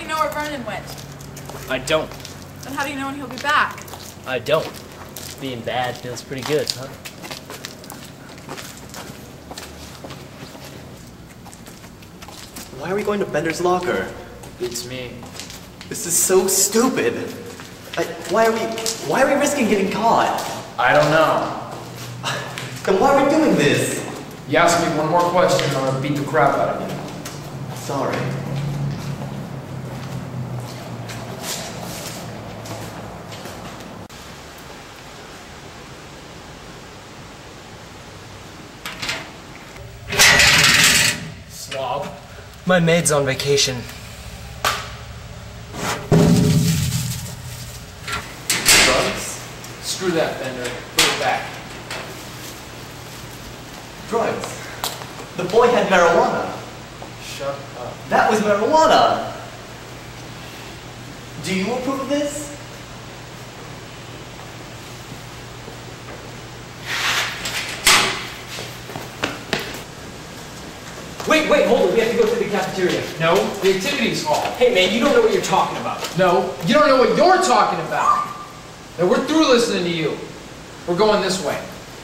you know where Vernon went? I don't. Then how do you know when he'll be back? I don't. Being bad feels pretty good, huh? Why are we going to Bender's locker? It's me. This is so stupid. Why are we risking getting caught? I don't know. Then why are we doing this? You ask me one more question, I'm gonna beat the crap out of you. Sorry. Slob. My maid's on vacation. Drugs? Screw that, Bender. Put it back. Drugs? The boy had marijuana. Shut up. That was marijuana. Do you approve of this? Wait, hold it. We have to go to the cafeteria. No, the activities hall. Hey, man, you don't know what you're talking about. No, you don't know what you're talking about. Now, we're through listening to you. We're going this way.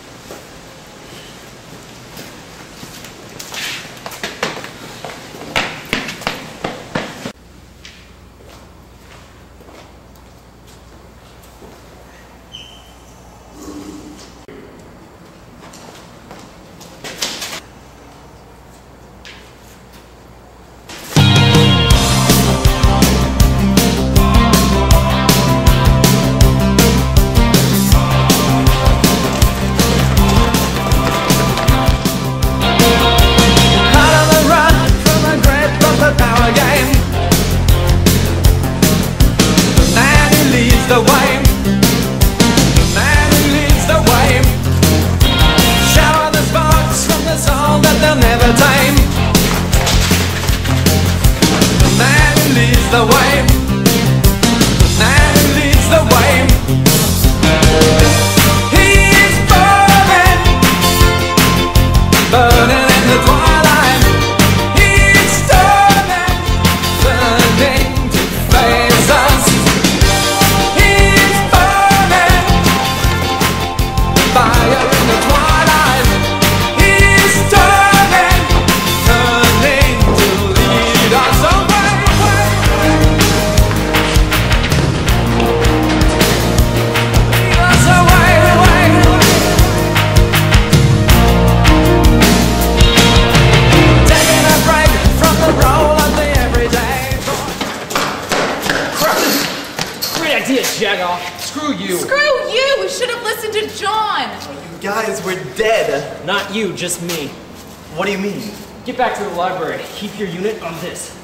Screw you! Screw you! We should have listened to John! You guys, we're dead. Not you, just me. What do you mean? Get back to the library. Keep your unit on this.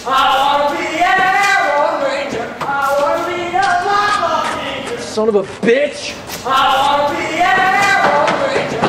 I wanna be an Aero Ranger. I wanna be a Lava Ranger. Son of a bitch! I wanna be an Aero Ranger.